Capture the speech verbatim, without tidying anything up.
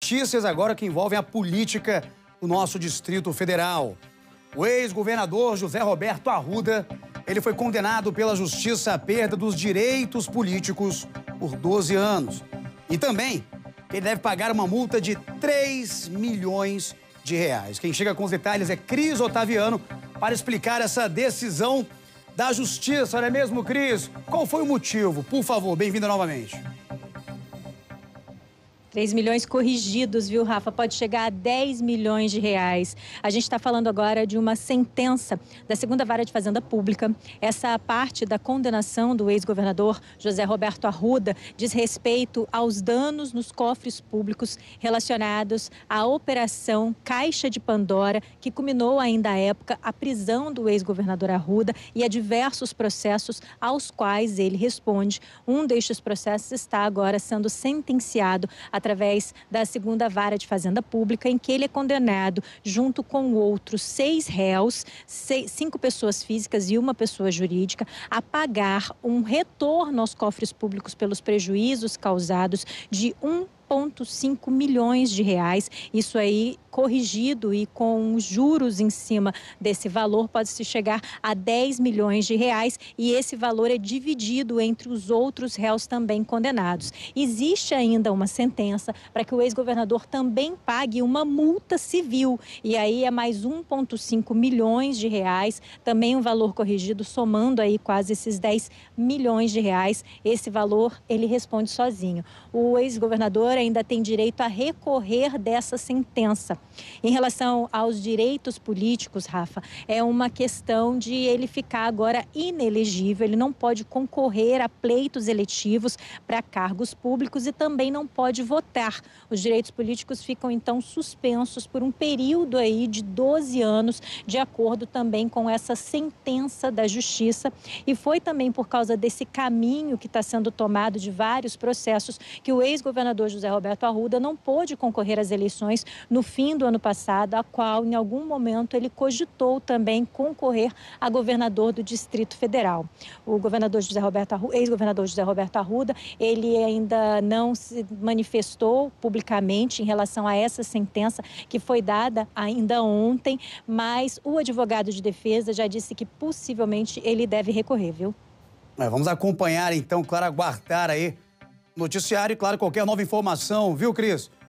notícias agora que envolvem a política do nosso Distrito Federal. O ex-governador José Roberto Arruda, ele foi condenado pela Justiça à perda dos direitos políticos por doze anos. E também ele deve pagar uma multa de três milhões de reais. Quem chega com os detalhes é Cris Otaviano para explicar essa decisão da Justiça, não é mesmo, Cris? Qual foi o motivo? Por favor, bem-vinda novamente. três milhões corrigidos, viu, Rafa? Pode chegar a dez milhões de reais. A gente está falando agora de uma sentença da segunda Vara de Fazenda Pública. Essa parte da condenação do ex-governador José Roberto Arruda diz respeito aos danos nos cofres públicos relacionados à Operação Caixa de Pandora, que culminou ainda à época a prisão do ex-governador Arruda e a diversos processos aos quais ele responde. Um destes processos está agora sendo sentenciado através da segunda Vara de Fazenda Pública, em que ele é condenado, junto com outros seis réus, seis, cinco pessoas físicas e uma pessoa jurídica, a pagar um retorno aos cofres públicos pelos prejuízos causados de um vírgula cinco milhões de reais. Isso aí corrigido e com juros em cima desse valor pode-se chegar a dez milhões de reais, e esse valor é dividido entre os outros réus também condenados. Existe ainda uma sentença para que o ex-governador também pague uma multa civil, e aí é mais um vírgula cinco milhões de reais, também um valor corrigido, somando aí quase esses dez milhões de reais. Esse valor ele responde sozinho. O ex-governador ainda tem direito a recorrer dessa sentença. Em relação aos direitos políticos, Rafa, é uma questão de ele ficar agora inelegível, ele não pode concorrer a pleitos eletivos para cargos públicos e também não pode votar. Os direitos políticos ficam, então, suspensos por um período aí de doze anos, de acordo também com essa sentença da Justiça. E foi também por causa desse caminho que está sendo tomado de vários processos que o ex-governador José Roberto Arruda não pôde concorrer às eleições no fim do ano passado, a qual em algum momento ele cogitou também concorrer a governador do Distrito Federal. O governador José Roberto Arruda, ex-governador José Roberto Arruda, ele ainda não se manifestou publicamente em relação a essa sentença que foi dada ainda ontem, mas o advogado de defesa já disse que possivelmente ele deve recorrer, viu? É, vamos acompanhar então, claro, aguardar aí noticiário e, claro, qualquer nova informação, viu, Cris?